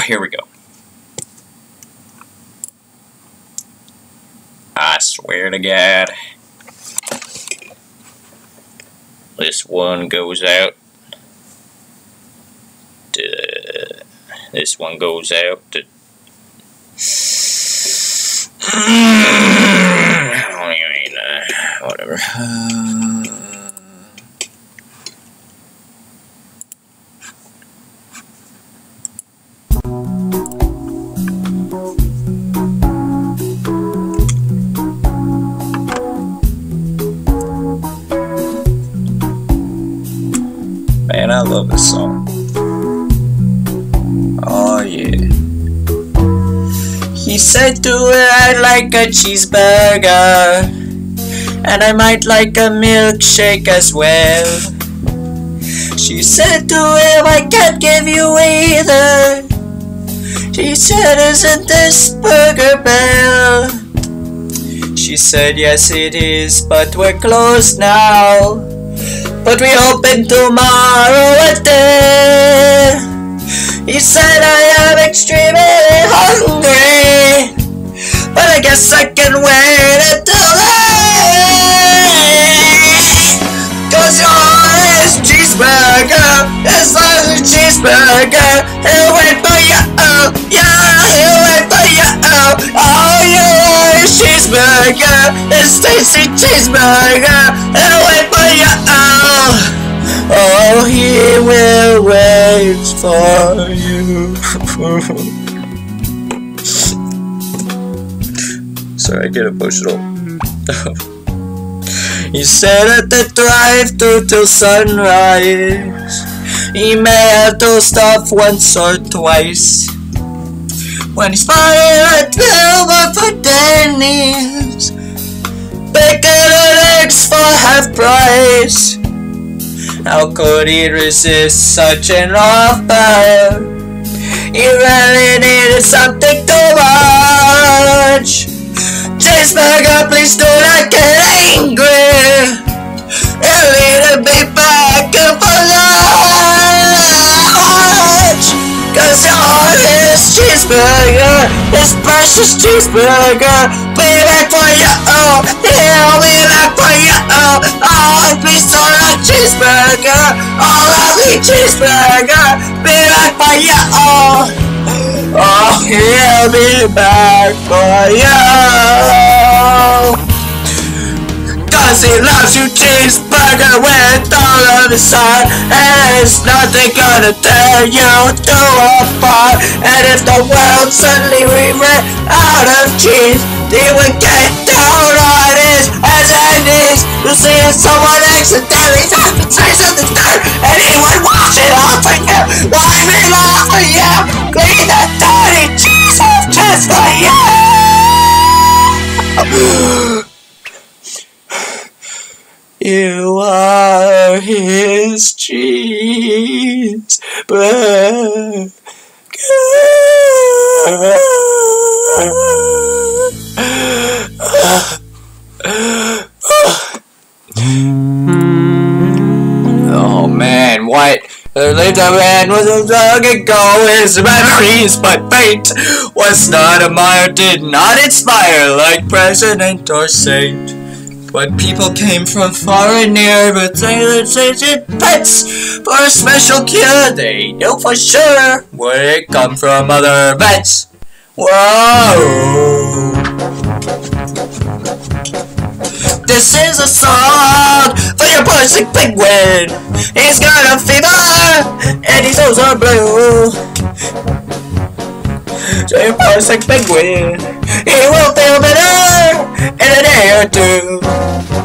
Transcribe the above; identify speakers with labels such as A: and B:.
A: here we go. I swear to God. This one goes out. This one goes out. Whatever. Man, I love this song. Oh yeah. He said to her, I'd like a cheeseburger, and I might like a milkshake as well. She said to him, I can't give you either. She said, isn't this Burger Bell? She said, yes it is, but we're closed now. But we open tomorrow at 10. He said, I am extremely hungry, but I guess I can wait until then. Cause you're his cheeseburger, it's like a cheeseburger. He'll wait for you, oh, yeah, he'll wait for you, oh. Oh, you're his cheeseburger, his tasty cheeseburger. He'll wait for you, oh. Oh, he will wait for you. Sorry, I get emotional. He said at the drive-thru till sunrise. He may have dozed off once or twice. When he spotted a Wilbur for Denny's, bacon and eggs for half price. How could he resist such an offer? He really needed something too much. Cheeseburger, please do not get angry. He'll need to be back for lunch. Cause you're his cheeseburger, his precious cheeseburger. Be back for you, oh, he'll be back for you, oh. Oh, please don't like cheeseburger, oh, lovely cheeseburger. Be back for you, oh. Oh, he'll be back for you. Cause he loves you, cheeseburger, with all of his heart. And there's nothing gonna tear you two apart. And if the world suddenly ran out of cheese, he would get down on his hands and knees. You see if someone accidentally say something dirt, and he would wash it off for you, wipe it off for you, clean that dirty cheese off just for you. You are his cheeseburger. Oh man, what? There lived a man with a long ago. His memories, but fate was not admired, did not inspire like president or saint. But people came from far and near with sailors and pets for a special cure. They knew for sure would it come from other vets. Whoa! This is a song for your poor sick penguin. He's got a fever and his nose are blue. So your poor sick penguin, he will feel better in a day or two.